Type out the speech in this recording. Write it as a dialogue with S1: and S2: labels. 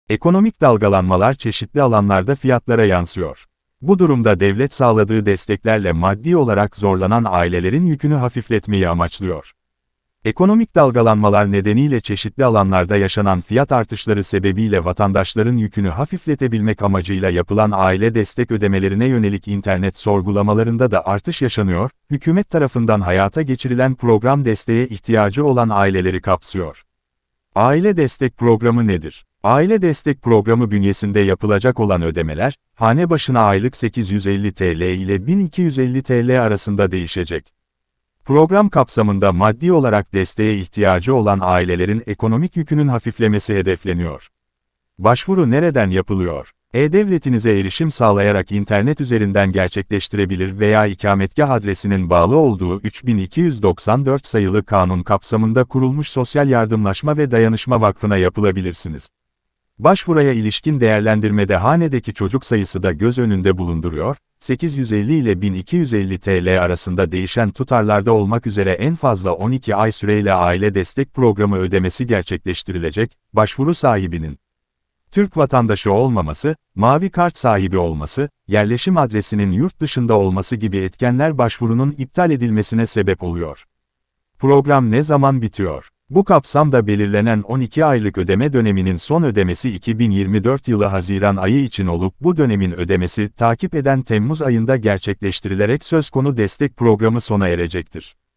S1: Ekonomik dalgalanmalar çeşitli alanlarda fiyatlara yansıyor. Bu durumda devlet sağladığı desteklerle maddi olarak zorlanan ailelerin yükünü hafifletmeyi amaçlıyor. Ekonomik dalgalanmalar nedeniyle çeşitli alanlarda yaşanan fiyat artışları sebebiyle vatandaşların yükünü hafifletebilmek amacıyla yapılan aile destek ödemelerine yönelik internet sorgulamalarında da artış yaşanıyor, hükümet tarafından hayata geçirilen program desteğe ihtiyacı olan aileleri kapsıyor. Aile destek programı nedir? Aile destek programı bünyesinde yapılacak olan ödemeler, hane başına aylık 850 TL ile 1250 TL arasında değişecek. Program kapsamında maddi olarak desteğe ihtiyacı olan ailelerin ekonomik yükünün hafiflemesi hedefleniyor. Başvuru nereden yapılıyor? E-Devletinize erişim sağlayarak internet üzerinden gerçekleştirebilir veya ikametgah adresinin bağlı olduğu 3294 sayılı kanun kapsamında kurulmuş Sosyal Yardımlaşma ve Dayanışma Vakfı'na yapılabilirsiniz. Başvuruya ilişkin değerlendirmede hanedeki çocuk sayısı da göz önünde bulunduruyor, 850 ile 1250 TL arasında değişen tutarlarda olmak üzere en fazla 12 ay süreyle aile destek programı ödemesi gerçekleştirilecek, başvuru sahibinin Türk vatandaşı olmaması, mavi kart sahibi olması, yerleşim adresinin yurt dışında olması gibi etkenler başvurunun iptal edilmesine sebep oluyor. Program ne zaman bitiyor? Bu kapsamda belirlenen 12 aylık ödeme döneminin son ödemesi 2024 yılı Haziran ayı için olup bu dönemin ödemesi takip eden Temmuz ayında gerçekleştirilerek söz konu destek programı sona erecektir.